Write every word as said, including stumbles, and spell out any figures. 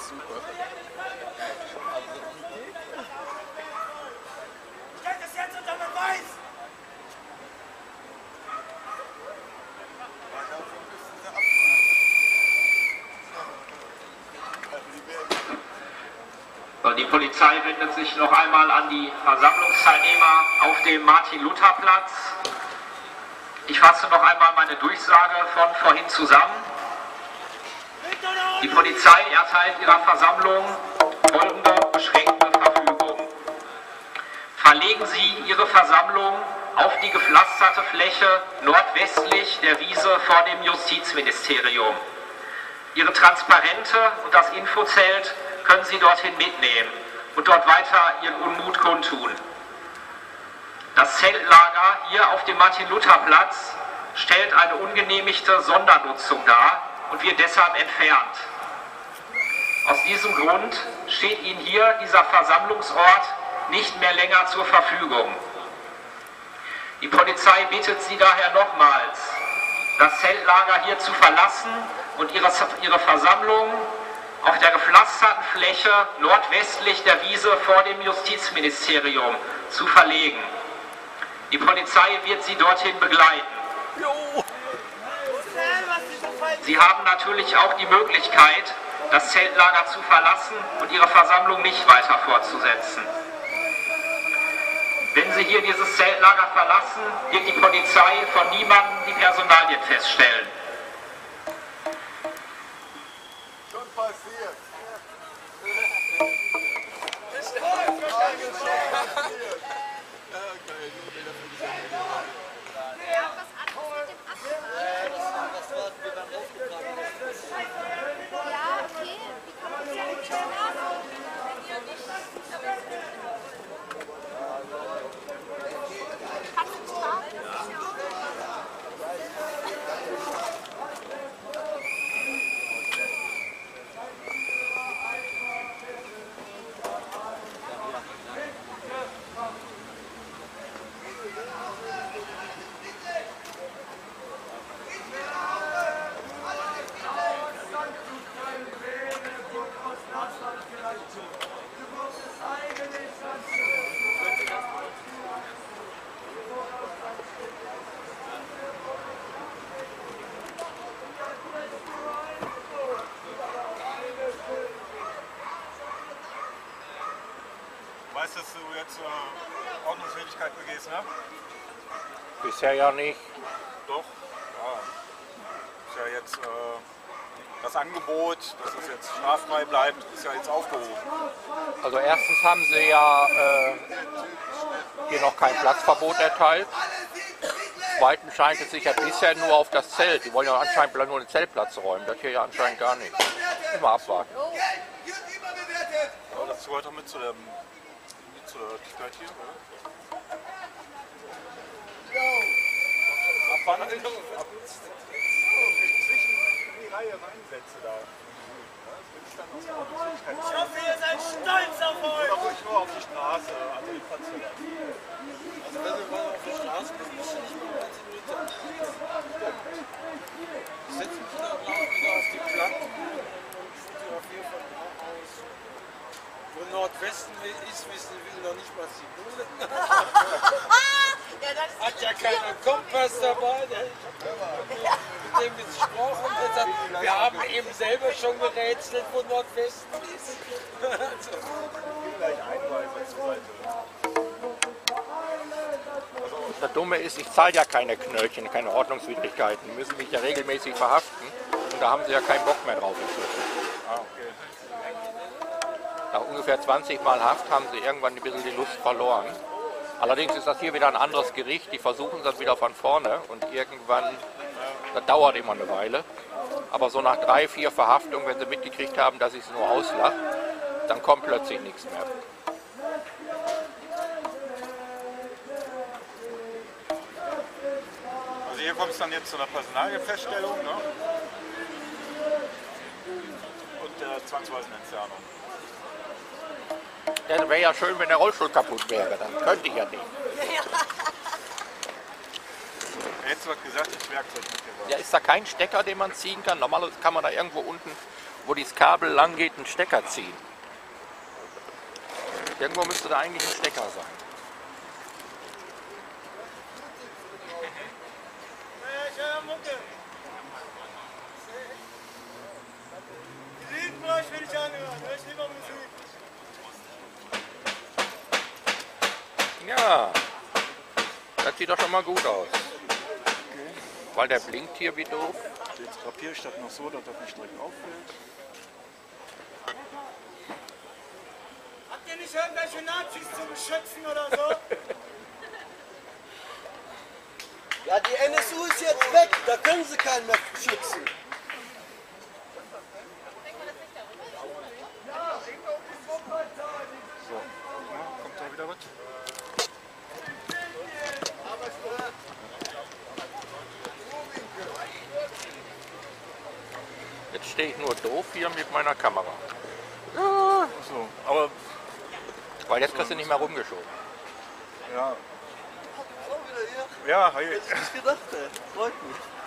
super. Stellt es jetzt unter Beweis! Die Polizei wendet sich noch einmal an die Versammlungsteilnehmer auf dem Martin-Luther-Platz. Ich fasse noch einmal meine Durchsage von vorhin zusammen. Die Polizei erteilt ihrer Versammlung folgende beschränkte Verfügung. Verlegen Sie Ihre Versammlung auf die gepflasterte Fläche nordwestlich der Wiese vor dem Justizministerium. Ihre Transparente und das Infozelt können Sie dorthin mitnehmen und dort weiter Ihren Unmut kundtun. Das Zeltlager hier auf dem Martin-Luther-Platz stellt eine ungenehmigte Sondernutzung dar und wird deshalb entfernt. Aus diesem Grund steht Ihnen hier dieser Versammlungsort nicht mehr länger zur Verfügung. Die Polizei bittet Sie daher nochmals, das Zeltlager hier zu verlassen und ihre, ihre Versammlung auf der gepflasterten Fläche nordwestlich der Wiese vor dem Justizministerium zu verlegen. Die Polizei wird Sie dorthin begleiten. Sie haben natürlich auch die Möglichkeit, das Zeltlager zu verlassen und Ihre Versammlung nicht weiter fortzusetzen. Wenn Sie hier dieses Zeltlager verlassen, wird die Polizei von niemandem die Personalien feststellen. Schon passiert. Weißt du, dass du jetzt äh, Ordnungswidrigkeit begehst, ne? Bisher ja nicht. Doch. Ja. Ist ja jetzt äh, das Angebot, dass es jetzt straffrei bleibt, ist ja jetzt aufgehoben. Also erstens haben sie ja äh, hier noch kein Platzverbot erteilt. Zweitens scheint es sich ja bisher nur auf das Zelt. Die wollen ja anscheinend nur einen Zeltplatz räumen. Das hier ja anscheinend gar nicht. Immer abwarten. Ja, das gehört doch mit zu der, mit zur Örtlichkeit hier, oder? Ab wann? Ab zwischen die Reihe reinsetze da. Ich hoffe, ihr seid stolz auf euch! Oder ruhig nur auf die Straße, also den Platz zu lassen. Also wenn wir mal auf die Straße bist, musst du nicht mehr neunzehn Meter. Ich setze mich da wieder auf die Platten und fotografiere von da aus. Wo Nordwesten ist, wissen wir noch nicht, was sie tun. Hat ja keinen Kompass dabei. Der, ich habe mit dem gesprochen und gesagt, wir haben eben selber schon gerätselt, wo Nordwesten ist. Also. Gleich Einweise zur Seite. Das Dumme ist, ich zahle ja keine Knöllchen, keine Ordnungswidrigkeiten. Die müssen mich ja regelmäßig verhaften. Und da haben sie ja keinen Bock mehr drauf inzwischen. Ah, okay. Nach ungefähr zwanzig Mal Haft haben sie irgendwann ein bisschen die Lust verloren. Allerdings ist das hier wieder ein anderes Gericht. Die versuchen es dann wieder von vorne und irgendwann, das dauert immer eine Weile. Aber so nach drei, vier Verhaftungen, wenn sie mitgekriegt haben, dass ich es nur auslache, dann kommt plötzlich nichts mehr. Also hier kommt es dann jetzt zu einer Personalienfeststellung, ne? Und der zwangsweisen Entfernung. Ja, wäre ja schön, wenn der Rollstuhl kaputt wäre, dann könnte ich ja nicht. Hättest du was gesagt, das Werkzeug mitgebracht. Ja, ist da kein Stecker, den man ziehen kann? Normalerweise kann man da irgendwo unten, wo dieses Kabel lang geht, einen Stecker ziehen. Irgendwo müsste da eigentlich ein Stecker sein. Ich höre Mucke. Die Lied brauche ich will ich anhören. Hör ich lieber Musik. Ja, das sieht doch schon mal gut aus. Weil der blinkt hier wie doof. Jetzt kapiere ich das noch so, dass das nicht direkt auffällt. Habt ihr nicht irgendwelche Nazis zum Schützen oder so? Ja, die N S U ist jetzt weg, da können sie keinen mehr schützen. So, ja, kommt da wieder was? Jetzt stehe ich nur doof hier mit meiner Kamera. So, aber Weil jetzt kriegst du nicht mehr rumgeschoben. ja, So wieder hier. ja, hey. Hätte ich nicht gedacht, ey. Freut mich.